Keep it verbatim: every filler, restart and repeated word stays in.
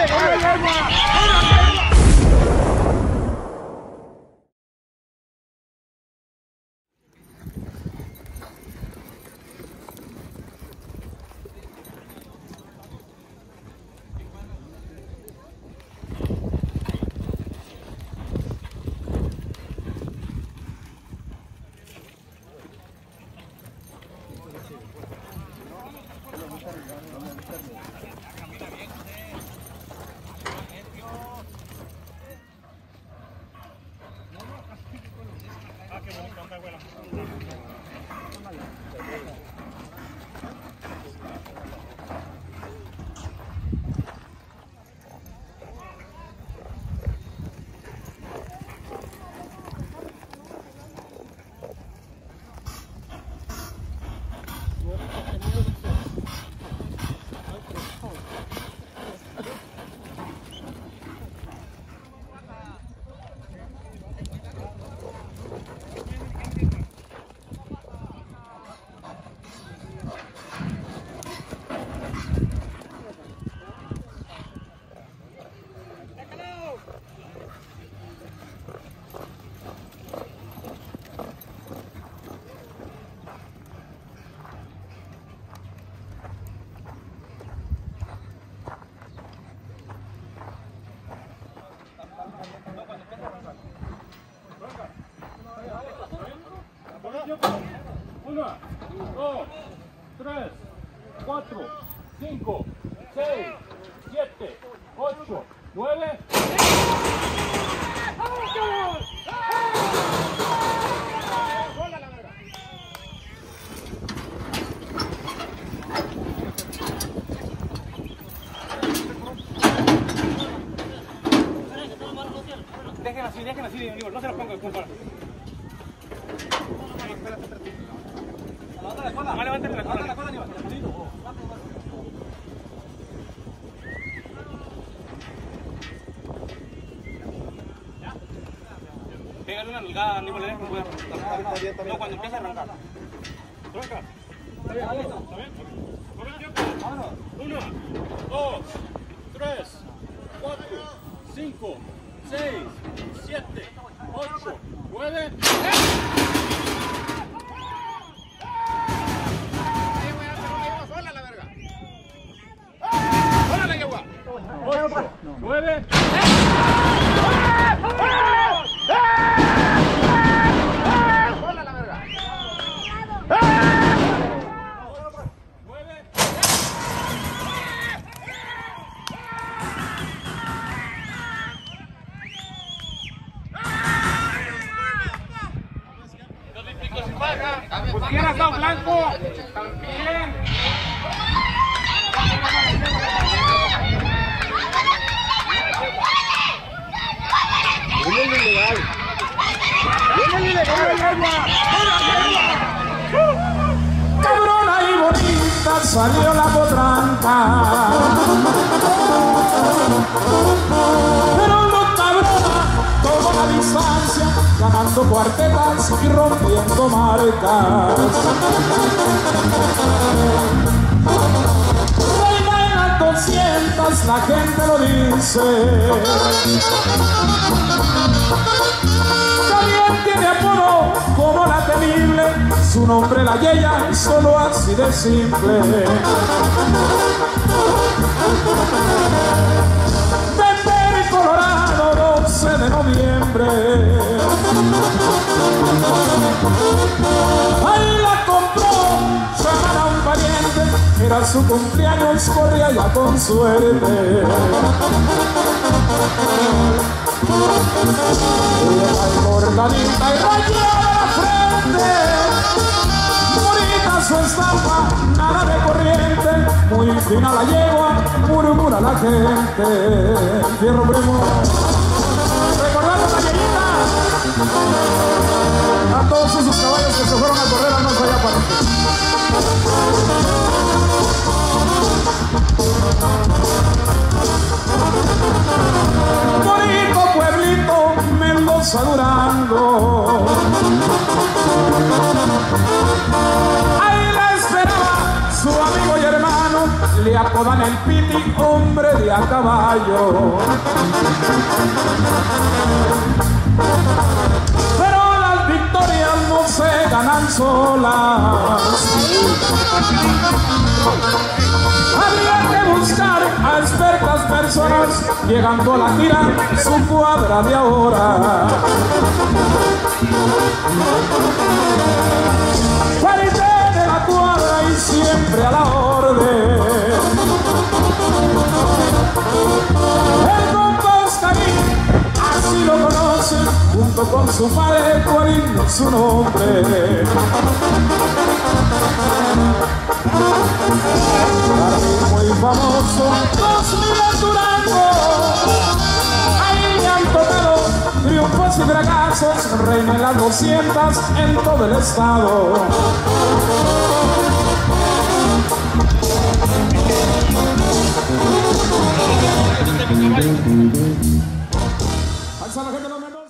uno, dos, tres, cuatro, cinco, seis, siete, ocho, nueve. Dejen así, dejen así, Aníbal, no se los pongan, compadre. Vale, levántale la cola, la cola, Aníbal. Pégale una nalgada, Aníbal, le dejo que pueda arrancar. No, cuando empiece a arrancar. Arranca. ¿Está bien? ¿Está bien? Vámonos. Uno, dos, tres, cuatro, cinco, seis, siete, ocho, nueve. ocho, nueve. ¡Hola la verga! Pues quién ha estado blanco, también. ¡Viene ilegal! ¡Viene ilegal! Cabrona y bonita salió la potranca, pero no cabrona tomó la distancia, ganando cuartetas y rompiendo marcas. Reina en las doscientas, la gente lo dice. También tiene apodo como la temible, su nombre la Yeya, solo así de simple. Vender Colorado, doce de noviembre. Ahí la compró, llaman a un pariente, era su cumpleaños, corría ya con suerte. Ay, bordanita y rayada la frente, bonita su estampa, nada de corriente, muy fina la yegua, murmura la gente. Fierro primo, recordando la yeguita, a todos esos caballos que se fueron a correr a más allá para ti. Bonito pueblito, Mendoza, Durango. Ahí la esperaba su amigo y hermano, le le apodan el Piti, hombre de a caballo. Pero las victorias no se ganan solas. Habría que buscar a expertas personas, llegando a la tira su cuadra de ahora. Parte de la cuadra y siempre a la orden. El compa Oscarín, así lo conocen, junto con su padre, Cuarín, su nombre. Muy famoso, dos mil Durango. Ahí le han tocado triunfos y fracasos, reina en las doscientas en todo el estado. Alza la gente, no me